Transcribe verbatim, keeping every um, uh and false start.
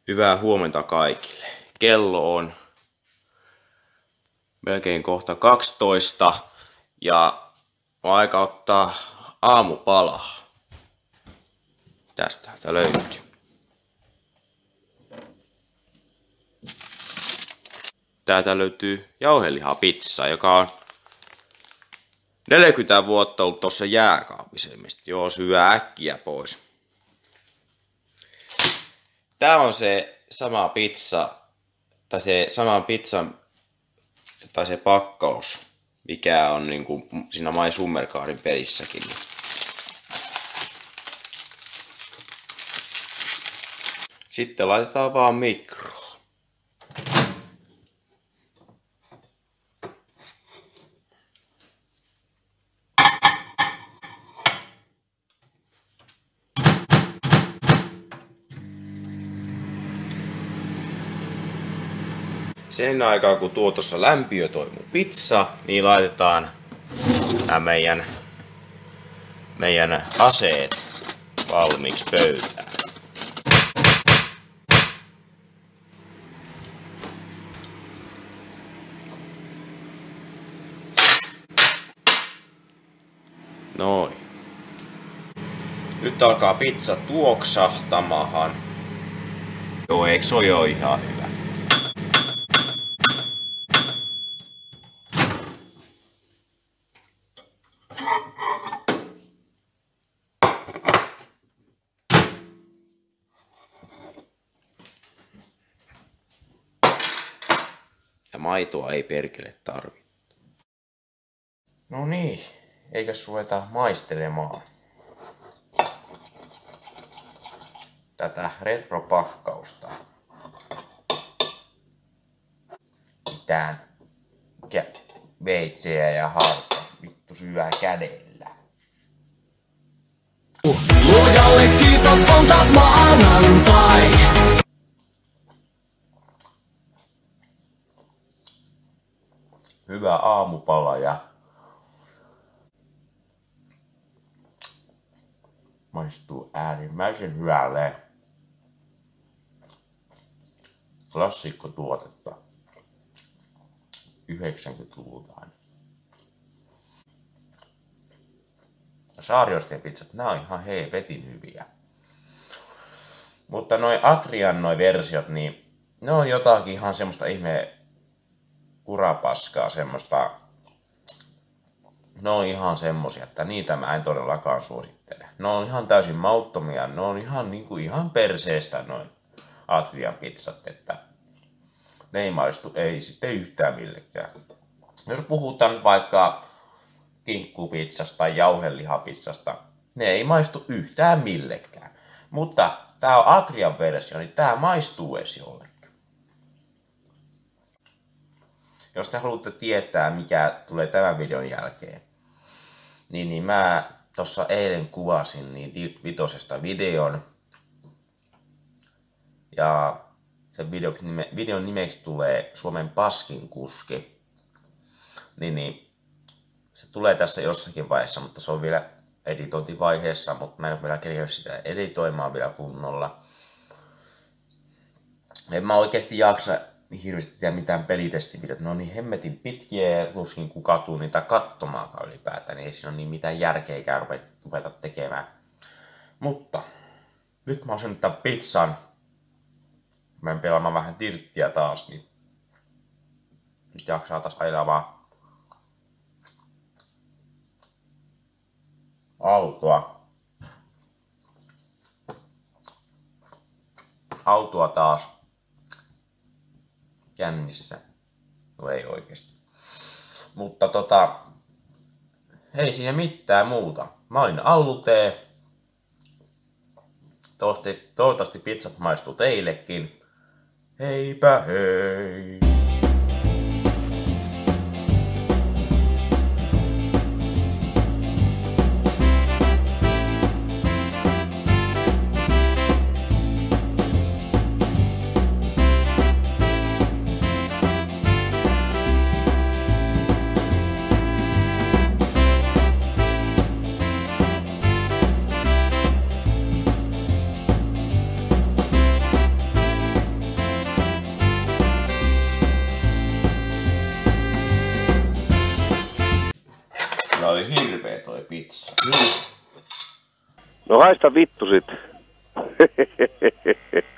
Hyvää huomenta kaikille. Kello on melkein kohta kaksitoista ja on aika ottaa aamupalaa. Tästä täältä löytyy. Täältä löytyy jauhelihapizza, joka on neljäkymmentä vuotta ollut tuossa jääkaapissa. Joo, syö äkkiä pois. Tää on se sama pizza, tai se saman pizzan, tai se pakkaus, mikä on niinku siinä My Summer Carin pelissäkin. Sitten laitetaan vaan mikroon. Sen aikaa kun tuo tuossa lämpiö toi mun pizza, niin laitetaan nämä meidän, meidän aseet valmiiksi pöytään. Noin. Nyt alkaa pizza tuoksahtamaan. Joo, eikö se ole jo ihan hyvä? Ja maitoa ei perkele tarvitse. No niin, eikös ruveta maistelemaan tätä retropakkausta. Mitään veitseä ja harta vittu syvää kädellä. Luojalle kiitos, on taas maanantai. Hyvä aamupala ja maistuu äärimmäisen hyvälle. Klassikkotuotetta yhdeksänkymmentäluvulta. Saariosteen pizzat, nää on ihan helvetin hyviä. Mutta noi Atrian noi versiot, niin ne on jotakin ihan semmoista ihme kurapaskaa, semmoista. Ne on ihan semmosia, että niitä mä en todellakaan suosittele. Ne on ihan täysin mauttomia, ne on ihan niinku ihan perseestä noin Atrian pizzat, että ne ei maistu ei sitten yhtään millekään. Jos puhutaan vaikka kinkkupizzasta tai jauhelihapizzasta, ne ei maistu yhtään millekään. Mutta tää on Atrian versio, niin tää maistuu edes jollekin. Jos te haluatte tietää, mikä tulee tämän videon jälkeen, niin, niin mä tossa eilen kuvasin niin vitosesta videon. Ja sen videon, nime, videon nimeksi tulee Suomen paskin kuski. Niin, niin se tulee tässä jossakin vaiheessa, mutta se on vielä editointivaiheessa, mutta mä en ole vielä kerännyt sitä editoimaan vielä kunnolla. En mä oikeesti jaksa hirveästi tehdä mitään pelitestivideot. Ne on niin hemmetin pitkiä ja tuskin kun katuu niitä katsomaankaan ylipäätään, niin ei siinä ole niin mitään järkeäkään ruveta tekemään. Mutta nyt mä oon syönyt tän pizzan. Mä en pelaamaan vähän tirttiä taas, niin nyt jaksaa taas ajamaan autoa. Autoa taas kännissä. No ei oikeesti. Mutta tota, ei siinä mitään muuta. Mä olin Allu-T. Toivottavasti, toivottavasti pizzat maistuu teillekin. Heipä hei! oli hirveä toi pizza. No haista vittu sit.